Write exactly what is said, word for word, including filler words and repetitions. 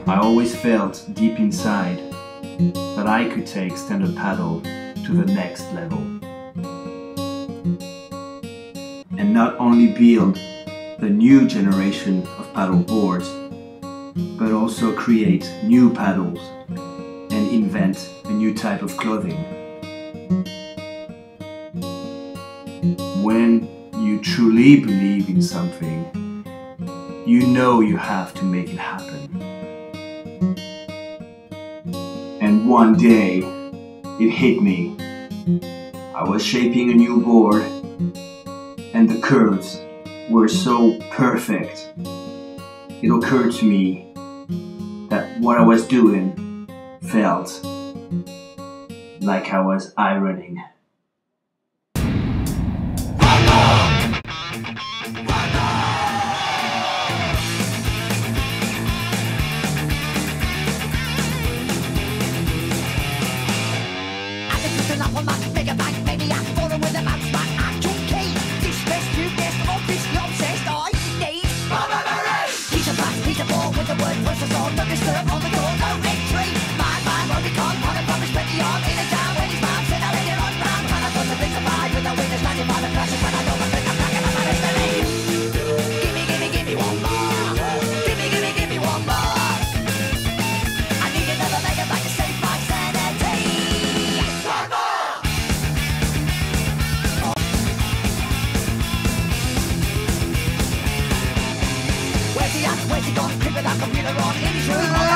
I always felt deep inside that I could take stand-up paddle to the next level. And not only build the new generation of paddle boards, but also create new paddles and invent a new type of clothing. When you truly believe in something, you know you have to make it happen. And one day, it hit me. I was shaping a new board, and the curves were so perfect. It occurred to me that what I was doing felt like I was ironing. Where's he gone? Creeping that computer on in his room.